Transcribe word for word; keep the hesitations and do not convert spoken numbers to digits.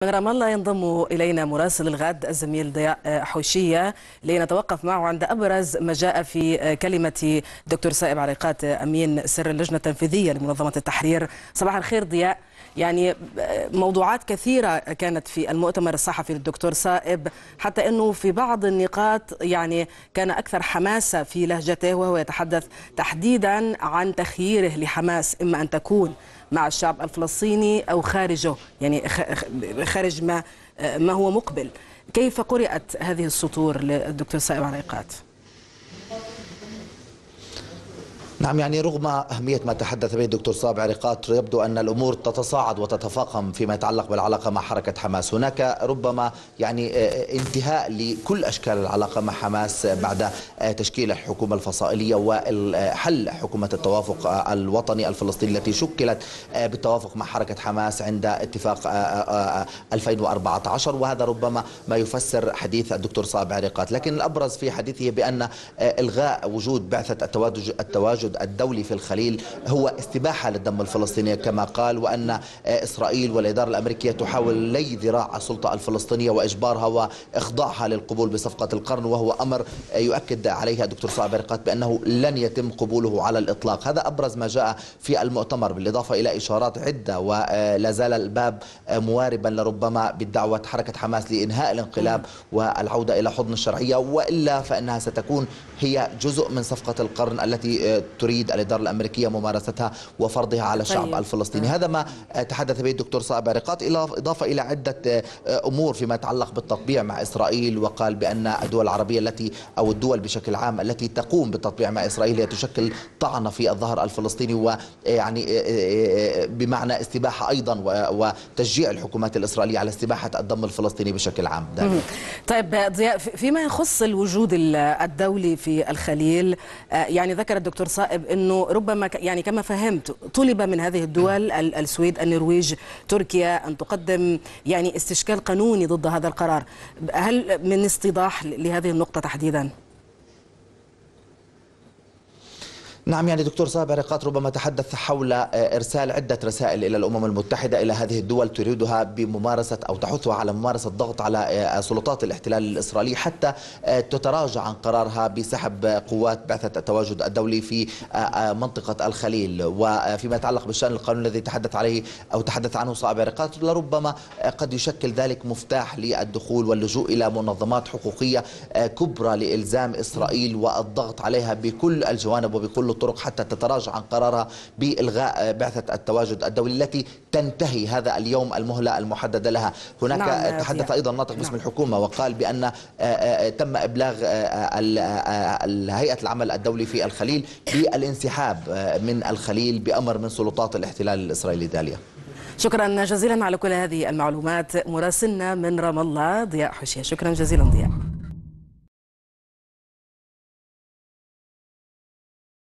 من رام الله ينضم إلينا مراسل الغد الزميل ضياء حوشية لنتوقف معه عند أبرز ما جاء في كلمة دكتور صائب عريقات أمين سر اللجنة التنفيذية لمنظمة التحرير. صباح الخير ضياء. يعني موضوعات كثيرة كانت في المؤتمر الصحفي للدكتور صائب، حتى أنه في بعض النقاط يعني كان أكثر حماسة في لهجته، وهو يتحدث تحديدا عن تخييره لحماس إما أن تكون مع الشعب الفلسطيني أو خارجه، يعني خارج ما ما هو مقبل. كيف قرأت هذه السطور للدكتور صائب عريقات؟ نعم، يعني رغم أهمية ما تحدث به الدكتور صائب عريقات يبدو أن الأمور تتصاعد وتتفاقم فيما يتعلق بالعلاقة مع حركة حماس. هناك ربما يعني انتهاء لكل أشكال العلاقة مع حماس بعد تشكيل الحكومة الفصائلية وحل حكومة التوافق الوطني الفلسطيني التي شكلت بالتوافق مع حركة حماس عند اتفاق ألفين وأربعة عشر، وهذا ربما ما يفسر حديث الدكتور صائب عريقات. لكن الأبرز في حديثه بأن إلغاء وجود بعثة التواجد الدولي في الخليل هو استباحة للدم الفلسطيني كما قال، وأن إسرائيل والإدارة الأمريكية تحاول لي ذراع السلطة الفلسطينية وإجبارها وإخضاعها للقبول بصفقة القرن، وهو أمر يؤكد عليها الدكتور صائب عريقات بأنه لن يتم قبوله على الإطلاق. هذا أبرز ما جاء في المؤتمر، بالإضافة إلى إشارات عدة ولا زال الباب مواربا لربما بالدعوة حركة حماس لإنهاء الانقلاب والعودة إلى حضن الشرعية، وإلا فإنها ستكون هي جزء من صفقة القرن التي تريد الإدارة الأمريكية ممارستها وفرضها على الشعب طيب. الفلسطيني. هذا ما تحدث به الدكتور صائب عريقات، إضافة إلى عدة أمور فيما يتعلق بالتطبيع مع إسرائيل، وقال بأن الدول العربية التي أو الدول بشكل عام التي تقوم بالتطبيع مع إسرائيل هي تشكل طعنة في الظهر الفلسطيني، ويعني بمعنى استباحة أيضا وتشجيع الحكومات الإسرائيلية على استباحة الدم الفلسطيني بشكل عام. طيب ضياء، فيما يخص الوجود الدولي في الخليل، يعني ذكر الدكتور صائب انه ربما يعني كما فهمت طلب من هذه الدول السويد، النرويج، تركيا ان تقدم يعني استشكال قانوني ضد هذا القرار. هل من استيضاح لهذه النقطة تحديدا؟ نعم، يعني دكتور صائب عريقات ربما تحدث حول إرسال عدة رسائل إلى الأمم المتحدة إلى هذه الدول تريدها بممارسة أو تحثها على ممارسة ضغط على سلطات الاحتلال الإسرائيلي حتى تتراجع عن قرارها بسحب قوات بعثة التواجد الدولي في منطقة الخليل. وفيما يتعلق بالشأن القانوني الذي تحدث عليه أو تحدث عنه صائب عريقات، لربما قد يشكل ذلك مفتاح للدخول واللجوء إلى منظمات حقوقية كبرى لإلزام إسرائيل والضغط عليها بكل الجوانب وبكل الطرق حتى تتراجع عن قرارها بإلغاء بعثة التواجد الدولي التي تنتهي هذا اليوم المهلة المحددة لها. هناك نعم تحدث أيضا ناطق باسم نعم. الحكومة وقال بأن تم إبلاغ هيئة العمل الدولي في الخليل بالانسحاب من الخليل بأمر من سلطات الاحتلال الإسرائيلي. داليا، شكرا جزيلا على كل هذه المعلومات مراسلنا من رام الله ضياء حوشية. شكرا جزيلا ضياء.